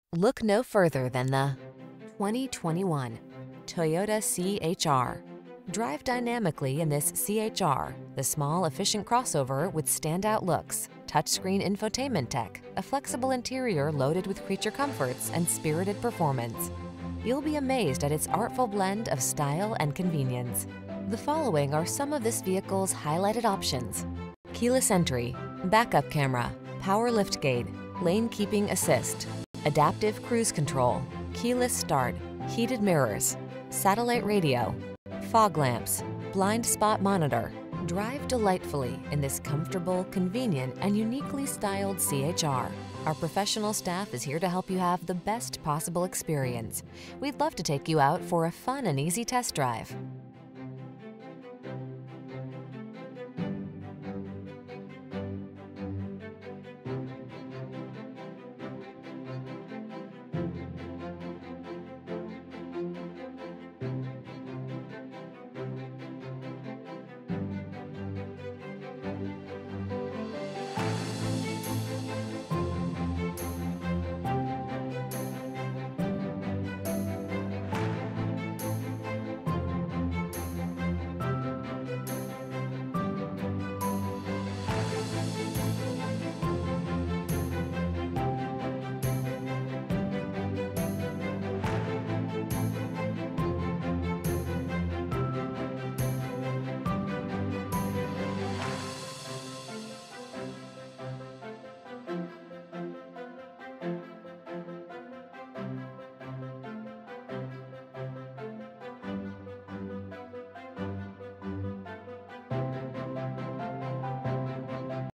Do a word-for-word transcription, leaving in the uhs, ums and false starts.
Look no further than the twenty twenty-one Toyota C H R. Drive dynamically in this C H R, the small, efficient crossover with standout looks, touchscreen infotainment tech, a flexible interior loaded with creature comforts, and spirited performance. You'll be amazed at its artful blend of style and convenience. The following are some of this vehicle's highlighted options: keyless entry, backup camera, power liftgate, lane keeping assist, adaptive cruise control, keyless start, heated mirrors, satellite radio, fog lamps, blind spot monitor. Drive delightfully in this comfortable, convenient, and uniquely styled C H R. Our professional staff is here to help you have the best possible experience. We'd love to take you out for a fun and easy test drive.